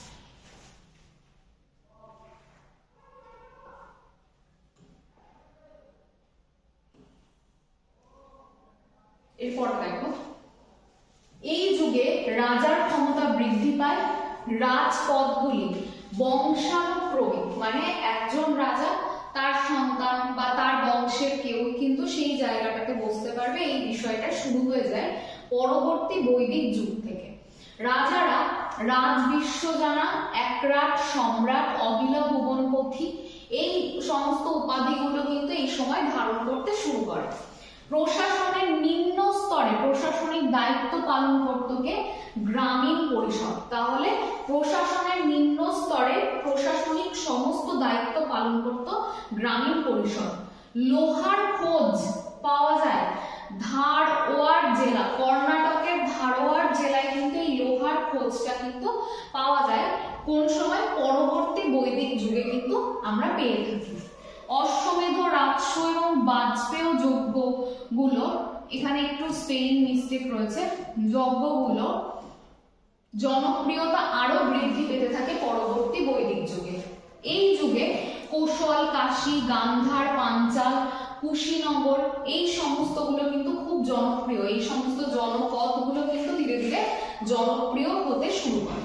এরপর দেখো এই যুগে রাজার ক্ষমতা বৃদ্ধি পায়। রাজপদগুলি বংশানুক্রমিক, মানে একজন রাজা তার সন্তান বা তার বংশের কেউ কিন্তু সেই জায়গাটাতে বসতে পারবে, এই বিষয়টা শুরু হয়ে যায় পরবর্তী বৈদিক যুগ থেকে। রাজারা রাজ বিশ্বজানা, একরাট, সম্রাট, অহিলা ভুবনপথী এই সমস্ত উপাধিগুলো কিন্তু এই সময় ধারণ করতে শুরু করে। প্রশাসনের নিম্ন স্তরে প্রশাসনিক দায়িত্ব পালন করত কে? গ্রামীণ পরিষদ। তাহলে প্রশাসনের নিম্ন স্তরে প্রশাসনিক সমস্ত দায়িত্ব পালন করত গ্রামীণ পরিষদ। লোহার খোঁজ পাওয়া যায় ধারওয়াড় জেলা, কর্ণাটকের ধারওয়াড় জেলায় কিন্তু এই লোহার খোঁজটা কিন্তু পাওয়া যায়। কোন সময়? পরবর্তী বৈদিক যুগে কিন্তু আমরা পেয়ে থাকি। অশ্বমেধ, রাজস্ব এবং বাজপেয় যজ্ঞগুলো, এখানে একটু স্পেলিং মিস্টেক রয়েছে, যজ্ঞগুলো জনপ্রিয়তা আরো বৃদ্ধি পেতে থাকে পরবর্তী বৈদিক যুগে। এই যুগে কোশল, কাশী, গান্ধার, পাঞ্চাল, কুশীনগর এই সমস্তগুলো কিন্তু খুব জনপ্রিয়। এই সমস্ত জনপদগুলো কিন্তু ধীরে ধীরে জনপ্রিয় হতে শুরু করে।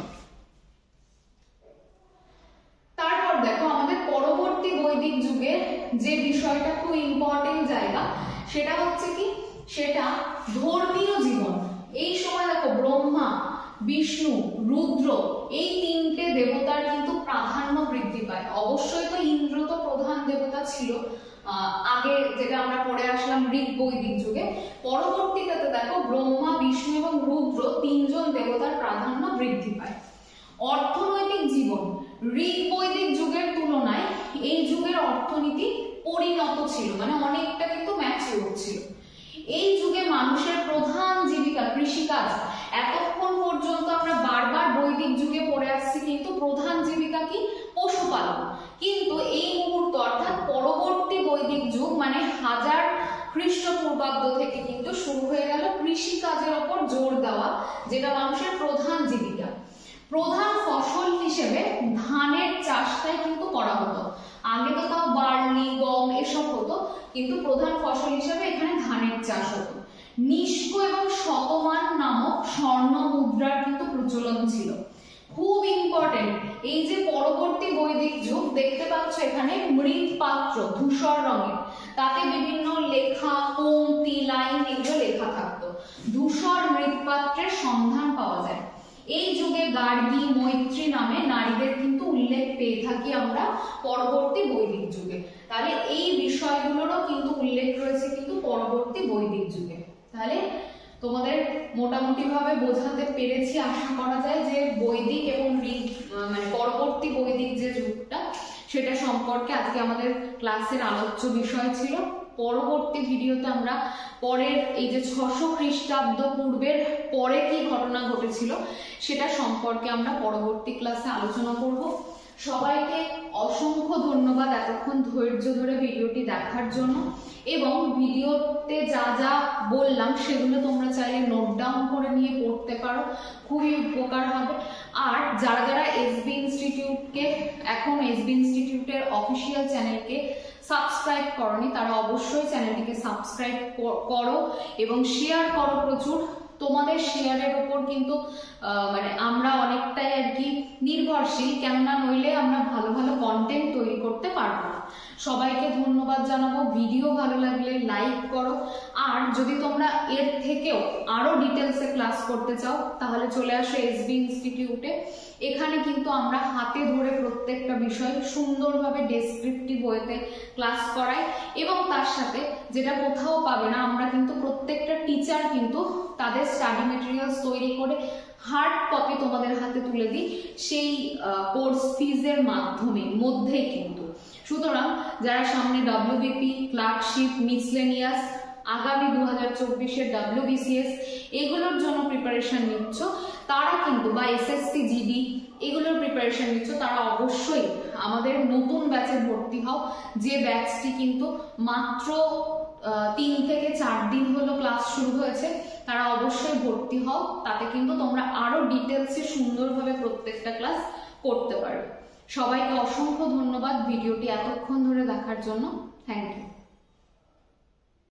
তারপর দেখো আমাদের পরবর্তী বৈদিক যুগের যে বিষয়টা খুব ইম্পর্টেন্ট জায়গা, সেটা হচ্ছে কি? সেটা ধর্মীয় জীবন। এই সময় দেখো ব্রহ্মা, বিষ্ণু, রুদ্র এই তিনটে দেবতার কিন্তু প্রাধান্য বৃদ্ধি পায়। অবশ্যই তো ইন্দ্র তো প্রধান দেবতা ছিল আগে, যেটা আমরা পড়ে আসলাম ঋগ বৈদিক যুগে। পরবর্তীতে দেখো ব্রহ্মা, বিষ্ণু এবং রুদ্র তিনজন দেবতার প্রাধান্য বৃদ্ধি পায়। অর্থনৈতিক জীবন ঋগ বৈদিক যুগের তুলনায় এই যুগের অর্থনীতি পরিণত ছিল, মানে অনেকটা কিন্তু ম্যাচিউর ছিল। এই যুগে মানুষের প্রধান জীবিকা কৃষিকাজ। এতক্ষণ পর্যন্ত আমরা বারবার বৈদিক যুগে পড়ে আসছি কিন্তু প্রধান জীবিকা কি? পশুপালন। কিন্তু এই মুহূর্ত অর্থাৎ পরবর্তী বৈদিক যুগ মানে হাজার খ্রিস্টপূর্বাব্দ থেকে কিন্তু শুরু হয়ে গেল কৃষিকাজের ওপর জোর দেওয়া, যেটা মানুষের প্রধান জীবিকা। প্রধান ফসল হিসেবে ধানের চাষটাই কিন্তু করা হতো। আগে তো তাও বার্লি, গম এসব হতো, কিন্তু প্রধান ফসল হিসেবে এখানে ধানের চাষ হতো। নিষ্ক এবং শতমান নামক স্বর্ণ মুদ্রার কিন্তু প্রচলন ছিল। খুব ইম্পর্টেন্ট, এই যে পরবর্তী বৈদিক যুগ দেখতে পাচ্ছ এখানে মৃৎপাত্র ধূসর রঙের, তাতে বিভিন্ন লেখা, পংক্তি, লাইন এগুলো লেখা থাকতো। ধূসর মৃৎপাত্রের সন্ধান পাওয়া যায়। এই যুগে গার্গী, মৈত্রী নামে নারীদের কিন্তু উল্লেখ পেয়ে থাকি আমরা পরবর্তী বৈদিক যুগে। তাহলে এই বিষয়গুলোরও কিন্তু উল্লেখ রয়েছে কিন্তু পরবর্তী বৈদিক যুগে। তাহলে তোমাদের মোটামুটি ভাবে বোঝাতে পেরেছি আশা করা যায় যে বৈদিক এবং ঋগ মানে পরবর্তী বৈদিক যে যুগটা সেটা সম্পর্কে আজকে আমাদের ক্লাসের আলোচ্য বিষয় ছিল। পরবর্তী ভিডিওতে আমরা পরের এই যে ছশো খ্রিস্টাব্দ পূর্বের পরে কি ঘটনা ঘটেছিল সেটা সম্পর্কে আমরা পরবর্তী ক্লাসে আলোচনা করব। সবাইকে অসংখ্য ধন্যবাদ এতক্ষণ ধৈর্য ধরে ভিডিওটি দেখার জন্য, এবং ভিডিওতে যা যা বললাম সেগুলো তোমরা চাইলে নোট ডাউন করে নিয়ে পড়তে পারো, খুবই উপকার হবে। আর যারা যারা এসবি ইনস্টিটিউটকে এখন এসবি ইনস্টিটিউটের অফিসিয়াল চ্যানেলকে সাবস্ক্রাইব করনি তারা অবশ্যই চ্যানেলটিকে সাবস্ক্রাইব করো এবং শেয়ার করো প্রচুর। তোমাদের শেয়ারের উপর কিন্তু মানে আমরা অনেকটাই আর কি নির্ভরশীল, কেননা নইলে আমরা ভালো ভালো কন্টেন্ট তৈরি করতে পারবো না। সবাইকে ধন্যবাদ জানাবো। ভিডিও ভালো লাগলে লাইক করো, আর যদি তোমরা এর থেকেও আরো ডিটেলসে ক্লাস করতে চাও তাহলে চলে আসো এসবি ইনস্টিটিউটে। এখানে কিন্তু আমরা হাতে ধরে প্রত্যেকটা বিষয় সুন্দরভাবে ডেসক্রিপটিভ ওয়েতে ক্লাস করাই, এবং তার সাথে যেটা কোথাও পাবে না, আমরা কিন্তু প্রত্যেকটা টিচার কিন্তু তাদের স্টাডি মেটেরিয়ালস তৈরি করে হার্ড কপি তোমাদের হাতে তুলে দিই সেই কোর্স ফিজের মাধ্যমে মধ্যেই কিন্তু। সুতরাং যারা সামনে ডব্লিউবিপি, ক্লার্কশিপ, মিসলেনিয়াস, আগামী দু হাজার চব্বিশের ডাব্লিউবিসিএস এগুলোর জন্য প্রিপারেশন নিচ্ছ তারা কিন্তু, বা এসএসসি জিডি এগুলোর প্রিপারেশন নিচ্ছ তারা অবশ্যই আমাদের নতুন ব্যাচে ভর্তি হও, যে ব্যাচটি কিন্তু মাত্র তিন থেকে চার দিন হলো ক্লাস শুরু হয়েছে। তারা অবশ্যই ভর্তি হও, তাতে কিন্তু তোমরা আরো ডিটেলসে সুন্দরভাবে প্রত্যেকটা ক্লাস করতে পারবে। সবাইকে অসংখ্য ধন্যবাদ ভিডিওটি এতক্ষণ ধরে দেখার জন্য। Thank you.